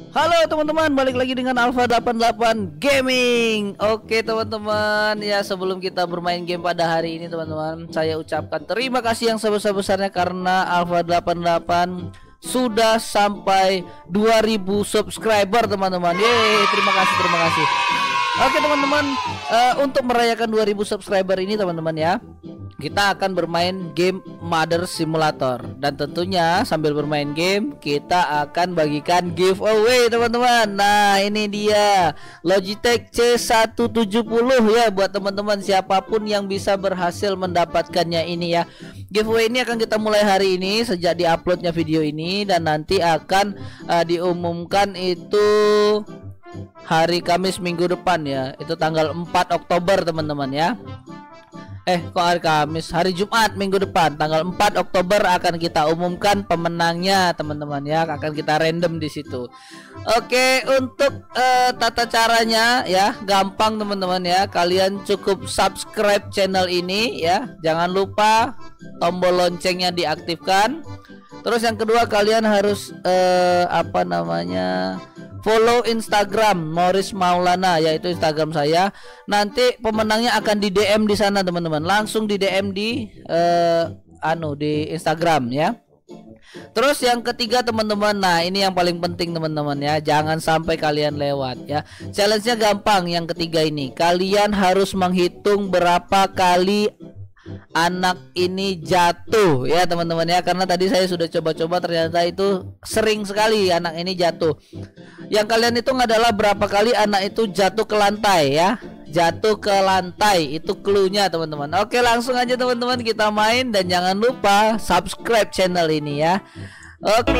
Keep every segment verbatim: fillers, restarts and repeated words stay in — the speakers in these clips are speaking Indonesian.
Halo teman-teman, balik lagi dengan Alpha delapan puluh delapan Gaming. Oke teman-teman, ya sebelum kita bermain game pada hari ini teman-teman, saya ucapkan terima kasih yang sebesar-besarnya karena Alpha delapan puluh delapan sudah sampai dua ribu subscriber teman-teman. Yeay, terima kasih, terima kasih. Oke teman-teman, uh, untuk merayakan dua ribu subscriber ini teman-teman ya, kita akan bermain game Mother Simulator. Dan tentunya sambil bermain game kita akan bagikan giveaway teman-teman. Nah ini dia Logitech C seratus tujuh puluh ya, buat teman-teman siapapun yang bisa berhasil mendapatkannya ini ya. Giveaway ini akan kita mulai hari ini sejak diuploadnya video ini, dan nanti akan uh, diumumkan itu hari Kamis minggu depan ya. Itu tanggal empat Oktober teman-teman ya. Eh kok hari Kamis, hari Jumat minggu depan tanggal empat Oktober akan kita umumkan pemenangnya teman-teman ya. Akan kita random di situ. Oke, untuk uh, tata caranya ya gampang teman-teman ya. Kalian cukup subscribe channel ini ya. Jangan lupa tombol loncengnya diaktifkan. Terus yang kedua, kalian harus uh, apa namanya follow Instagram Morris Maulana, yaitu Instagram saya. Nanti pemenangnya akan di D M di sana teman-teman. Langsung di D M di uh, anu di Instagram ya. Terus yang ketiga teman-teman, nah ini yang paling penting teman-teman ya, jangan sampai kalian lewat ya. Challenge-nya gampang, yang ketiga ini kalian harus menghitung berapa kali anak ini jatuh ya teman-teman ya, karena tadi saya sudah coba-coba ternyata itu sering sekali anak ini jatuh. Yang kalian hitung adalah berapa kali anak itu jatuh ke lantai ya, jatuh ke lantai, itu clue-nya teman-teman. Oke, langsung aja teman-teman kita main, dan jangan lupa subscribe channel ini ya. Oke.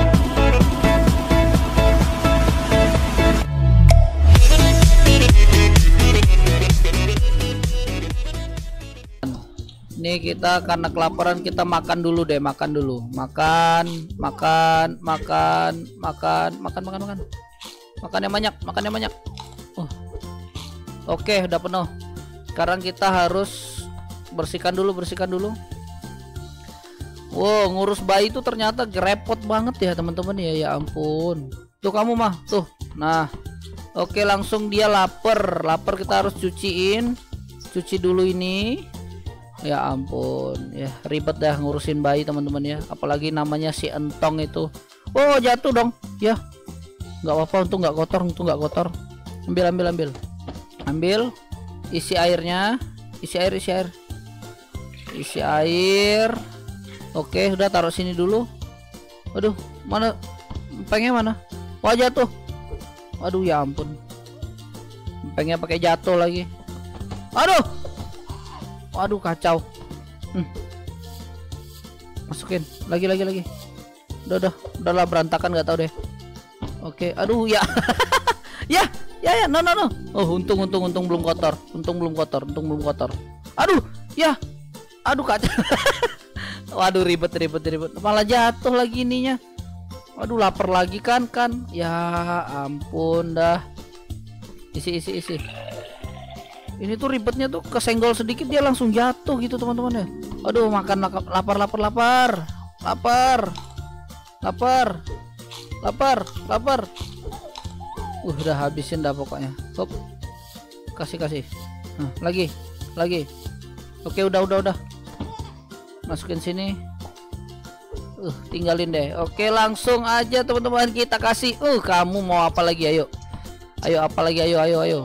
Ini kita karena kelaparan, kita makan dulu deh, makan dulu, makan, makan, makan, makan, makan, makan, makan, makan yang banyak, makan yang banyak. Uh. Oke, udah penuh. Sekarang kita harus bersihkan dulu, bersihkan dulu. Wow, ngurus bayi itu ternyata repot banget ya teman-teman ya, ya ampun. Tuh kamu mah, tuh. Nah, oke, langsung dia lapar, lapar kita harus cuciin, cuci dulu ini. Ya ampun, ya ribet dah ngurusin bayi teman-teman ya, apalagi namanya si Entong itu. Oh jatuh dong, ya nggak apa-apa, untuk nggak kotor, untuk nggak kotor. Ambil, ambil, ambil, ambil, isi airnya, isi air, isi air, isi air. Oke, udah taruh sini dulu. Aduh, mana empengnya mana? Wah jatuh. Aduh ya ampun, empengnya pakai jatuh lagi. Aduh. Waduh kacau. hmm. Masukin lagi lagi lagi. Udah udah udahlah, berantakan nggak tahu deh. Oke, aduh ya. ya ya ya no no no. Oh untung untung untung belum kotor, untung belum kotor, untung belum kotor. Aduh ya, aduh kacau. Waduh ribet ribet ribet, malah jatuh lagi ininya. Waduh lapar lagi kan kan. Ya ampun dah. Isi isi isi. Ini tuh ribetnya tuh, kesenggol sedikit dia langsung jatuh gitu teman-teman ya. Aduh makan, lapar lapar lapar lapar lapar lapar lapar. Uh, udah habisin dah pokoknya. Hop, kasih kasih. Nah, lagi lagi. Oke udah udah udah. Masukin sini. Uh, tinggalin deh. Oke langsung aja teman-teman kita kasih. Uh, kamu mau apa lagi? Ayo, ayo apa lagi? Ayo ayo ayo.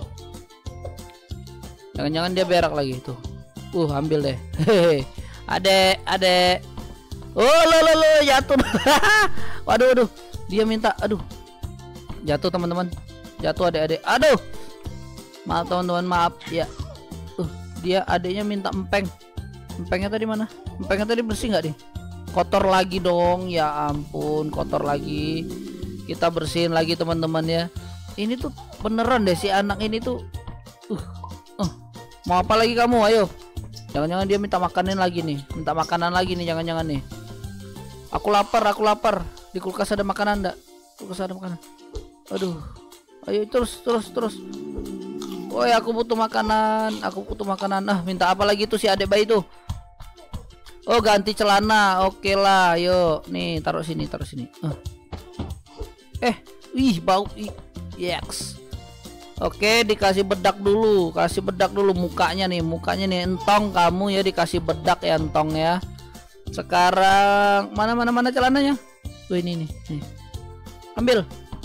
Jangan-jangan dia berak lagi tuh. Uh, ambil deh. Hehe. Adek, adek. Oh, lo lo lo jatuh. Waduh, waduh. Dia minta, aduh. Jatuh teman-teman. Jatuh adek-adek. Aduh. Maaf teman-teman, maaf ya. Uh, dia adeknya minta empeng. Empengnya tadi mana? Empengnya tadi bersih nggak nih? Kotor lagi dong. Ya ampun, kotor lagi. Kita bersihin lagi teman-teman ya. Ini tuh beneran deh si anak ini tuh. Uh. Mau apa lagi kamu? Ayo. Jangan-jangan dia minta makanan lagi nih. Minta makanan lagi nih, jangan-jangan nih. Aku lapar, aku lapar. Di kulkas ada makanan enggak? Kulkas ada makanan. Aduh. Ayo terus, terus, terus. Woi, aku butuh makanan. Aku butuh makanan. Ah, minta apa lagi tuh si adik bayi tuh? Oh, ganti celana. Oke lah, yuk. Nih, taruh sini, taruh sini. Uh. Eh, Ih, bau. Ih, yes. Oke, dikasih bedak dulu, kasih bedak dulu mukanya nih, mukanya nih entong kamu ya, dikasih bedak ya entong ya. Sekarang mana mana mana celananya? Tuh ini nih, nih. Ambil.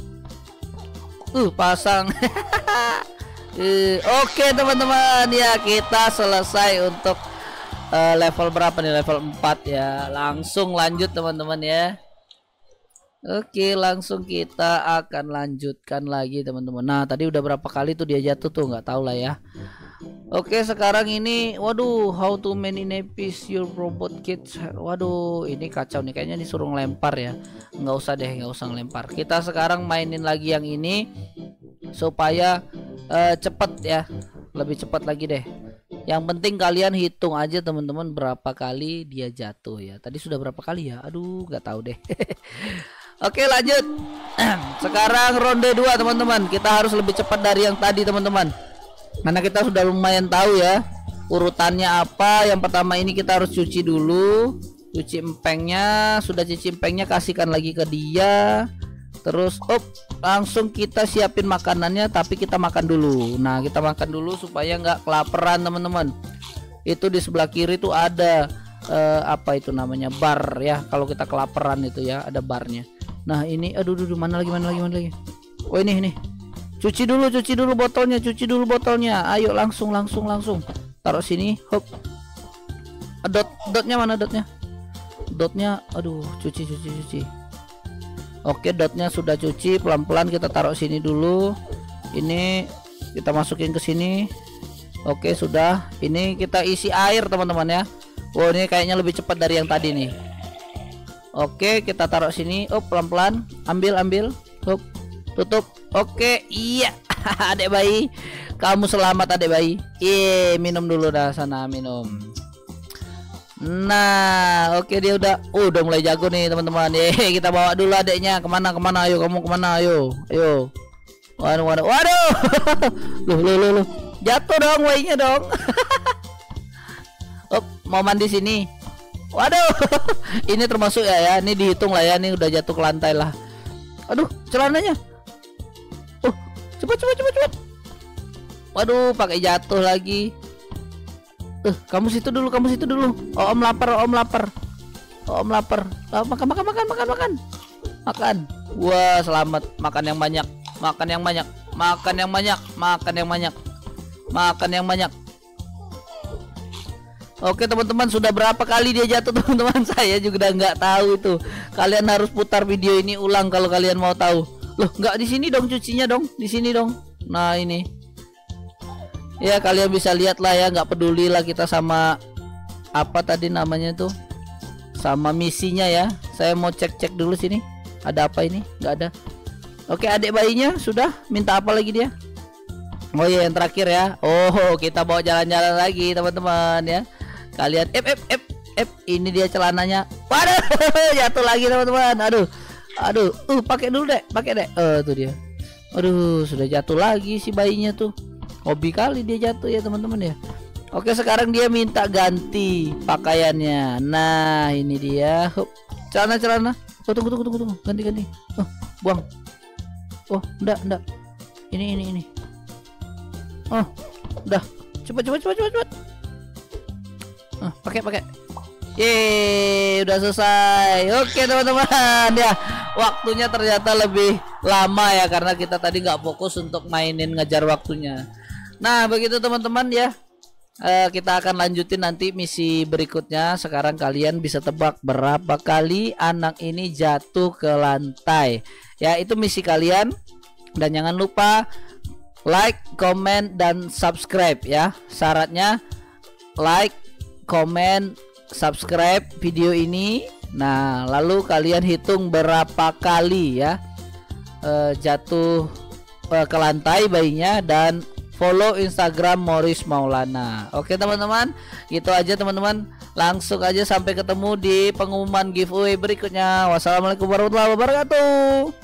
Uh, pasang. uh, Oke teman-teman ya, kita selesai untuk uh, level berapa nih? Level empat ya. Langsung lanjut teman-teman ya. Oke, langsung kita akan lanjutkan lagi teman-teman. Nah, tadi udah berapa kali tuh dia jatuh tuh, nggak tahu lah ya. Oke, sekarang ini, waduh, how to manipulate your robot kids. Waduh, ini kacau nih, kayaknya disuruh ngelempar ya. Nggak usah deh, nggak usah ngelempar. Kita sekarang mainin lagi yang ini supaya uh, cepet ya, lebih cepat lagi deh. Yang penting kalian hitung aja teman-teman berapa kali dia jatuh ya. Tadi sudah berapa kali ya? Aduh, nggak tahu deh. Oke, lanjut. Sekarang ronde dua teman-teman. Kita harus lebih cepat dari yang tadi teman-teman. Karena kita sudah lumayan tahu ya urutannya apa. Yang pertama ini kita harus cuci dulu. Cuci empengnya. Sudah cuci empengnya, kasihkan lagi ke dia. Terus op, langsung kita siapin makanannya. Tapi kita makan dulu. Nah, kita makan dulu supaya nggak kelaparan teman-teman. Itu di sebelah kiri tuh ada uh, apa itu namanya, bar ya. Kalau kita kelaparan itu ya, ada barnya. Nah ini, aduh, aduh, mana lagi, mana lagi, mana lagi. Oh ini, ini. Cuci dulu, cuci dulu botolnya, cuci dulu botolnya. Ayo langsung, langsung, langsung. Taruh sini, hop. Dot, dotnya mana dotnya? Dotnya, aduh, cuci, cuci, cuci. Oke, dotnya sudah cuci. Pelan-pelan kita taruh sini dulu. Ini kita masukin ke sini. Oke, sudah. Ini kita isi air teman-teman ya. Wow, ini kayaknya lebih cepat dari yang tadi nih. Oke, kita taruh sini. Oh, pelan-pelan. Ambil, ambil. Hup. Tutup. Oke, iya. Adek bayi, kamu selamat adek bayi. Iya, minum dulu dah sana, minum. Nah, oke dia udah, uh, udah mulai jago nih teman-teman. Ye, kita bawa dulu adeknya. Kemana, kemana? Ayo, kamu kemana? Ayo, ayo. Waduh, waduh, waduh. Loh, loh, loh, loh. Jatuh dong, bayinya dong. Oh, mau mandi sini. Waduh, ini termasuk ya ya, ini dihitung lah ya, ini udah jatuh ke lantai lah. Aduh, celananya. Oh, cepat cepat cepat cepat. Waduh, pakai jatuh lagi. Eh, uh, kamu situ dulu, kamu situ dulu. Oh, om lapar, om lapar. Oh, om lapar. Oh, makan makan makan makan makan. Makan. Wah, selamat. Makan yang banyak. Makan yang banyak. Makan yang banyak. Makan yang banyak. Makan yang banyak. Oke teman-teman, sudah berapa kali dia jatuh teman-teman? Saya juga nggak tahu itu. Kalian harus putar video ini ulang kalau kalian mau tahu. Loh, nggak di sini dong cucinya dong, di sini dong. Nah ini. Ya kalian bisa lihat lah ya, nggak peduli lah kita sama apa tadi namanya tuh, sama misinya ya. Saya mau cek-cek dulu sini. Ada apa ini? Nggak ada. Oke, adik bayinya sudah. Minta apa lagi dia? Oh iya, yang terakhir ya. Oh, kita bawa jalan-jalan lagi teman-teman ya. Kalian ep ep ep ep ini dia celananya. Waduh, jatuh lagi teman-teman. Aduh. Aduh, uh pakai dulu deh, pakai deh. Eh, uh, tuh dia. Aduh, sudah jatuh lagi si bayinya tuh. Hobi kali dia jatuh ya teman-teman ya. Oke, sekarang dia minta ganti pakaiannya. Nah, ini dia. Hup. Celana-celana. Oh, tunggu tunggu tunggu tunggu. Ganti-ganti. Oh, buang. Oh, enggak, enggak. Ini ini ini. Oh, udah. Cepat cepat cepat cepat cepat. Uh, pakai pakai. Yeay, udah selesai. Oke teman-teman ya, waktunya ternyata lebih lama ya karena kita tadi nggak fokus untuk mainin ngejar waktunya. Nah begitu teman-teman ya, uh, kita akan lanjutin nanti misi berikutnya. Sekarang kalian bisa tebak berapa kali anak ini jatuh ke lantai. Ya itu misi kalian. Dan jangan lupa like, comment, dan subscribe ya. Syaratnya like, comment, subscribe video ini. Nah lalu kalian hitung berapa kali ya uh, jatuh uh, ke lantai bayinya, dan follow Instagram Morris Maulana. Oke teman-teman, gitu aja teman-teman. Langsung aja sampai ketemu di pengumuman giveaway berikutnya. Wassalamualaikum warahmatullahi wabarakatuh.